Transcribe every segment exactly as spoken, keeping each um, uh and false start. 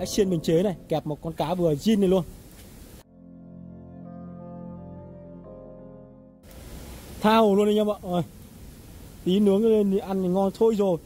Cái xiên mình chế này, kẹp một con cá vừa zin này luôn. Tha hồ luôn anh em ạ. Rồi. Tí nướng lên thì ăn thì ngon thôi rồi.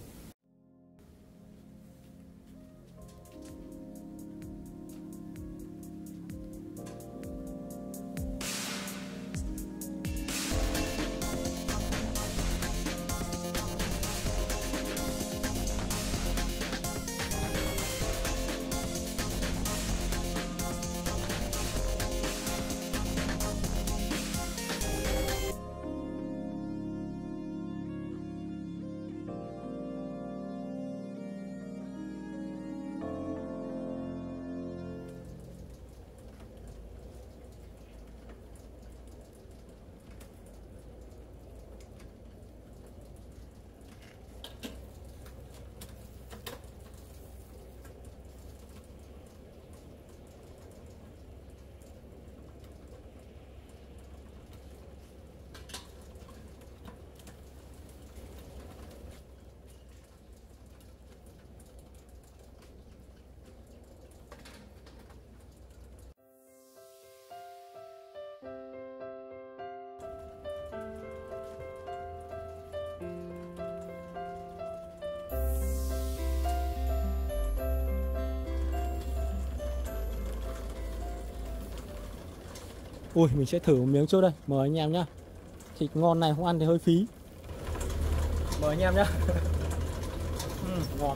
Ui, mình sẽ thử một miếng trước đây. Mời anh em nhá. Thịt ngon này không ăn thì hơi phí. Mời anh em nhá. uhm, ngon.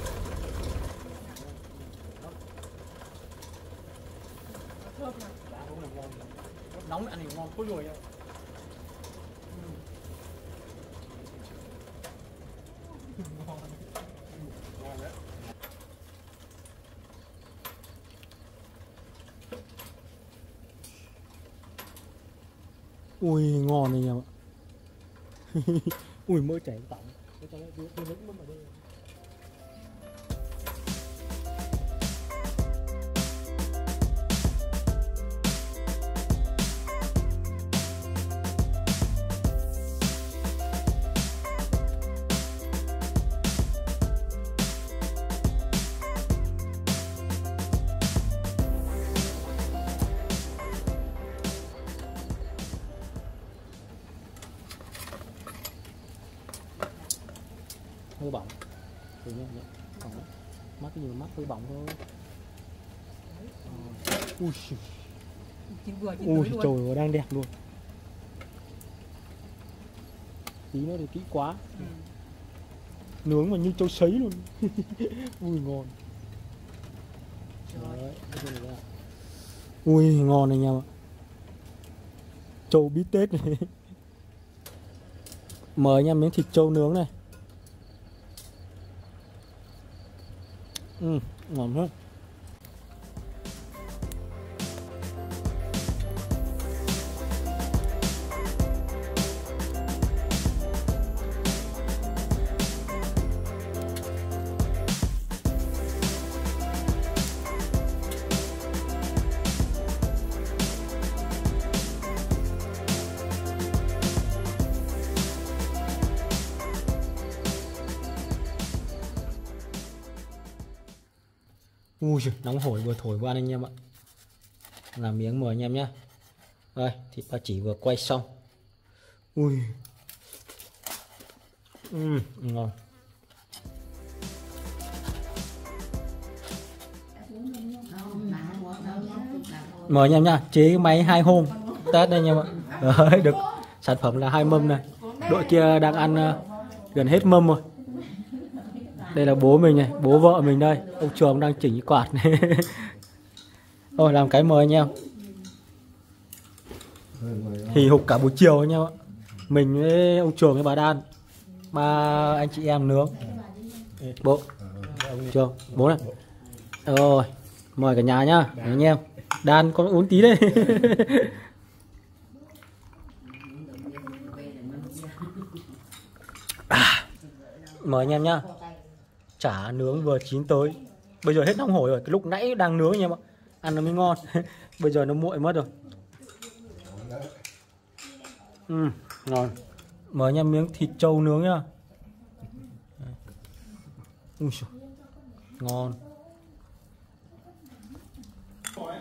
Nóng ăn thì ngon khối rồi. Ui ngon này em ạ. Ui mỡ chảy tỏng. Hơi bỏng. Thì nhá, nhá. Bỏng. Mắt cái gì mà mắt hơi bỏng thôi. À. Ui. Ui trời ơi đang đẹp luôn. Tí nữa thì kỹ quá. Ừ. Nướng mà như trâu sấy luôn. Ui ngon. Đấy, ui ngon này anh em ạ. Trâu bít tết này. Mời anh em miếng thịt trâu nướng này. Ừ, ngon hết. Ui nóng hổi vừa thổi vừa ăn anh em ạ. Làm miếng mời anh em nhé. Đây thịt ba chỉ vừa quay xong. Ui uhm, ngon. Mời anh em nha. Chế máy hai hôm Tết đây anh em ạ. Đấy, được sản phẩm là hai mâm này. Đội kia đang ăn uh, gần hết mâm rồi. Đây là bố mình này, bố vợ mình đây. Ông Trường đang chỉnh cái quạt này. Thôi làm cái mời anh em. Hì hục cả buổi chiều anh em ạ. Mình với ông Trường với bà Đan, ba anh chị em nướng. Bố Trường, bố này. Rồi, mời cả nhà nhá, anh em. Đan con uống tí đây. À, mời anh em nhá. Chả nướng vừa chín tới. Bây giờ hết nóng hổi rồi. Cái lúc nãy đang nướng anh em ạ. Ăn nó mới ngon. Bây giờ nó nguội mất rồi. Ừ, ngon. Mời anh em miếng thịt trâu nướng nhá. Ui, ngon.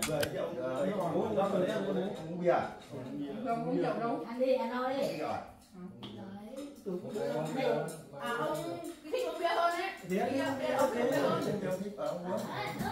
người rượu uống uống bia. Không uống rượu đâu. Ăn đi, ăn no đi. Đấy. À ông thích uống bia hơn ấy. Bia bia ông thích uống bia hơn.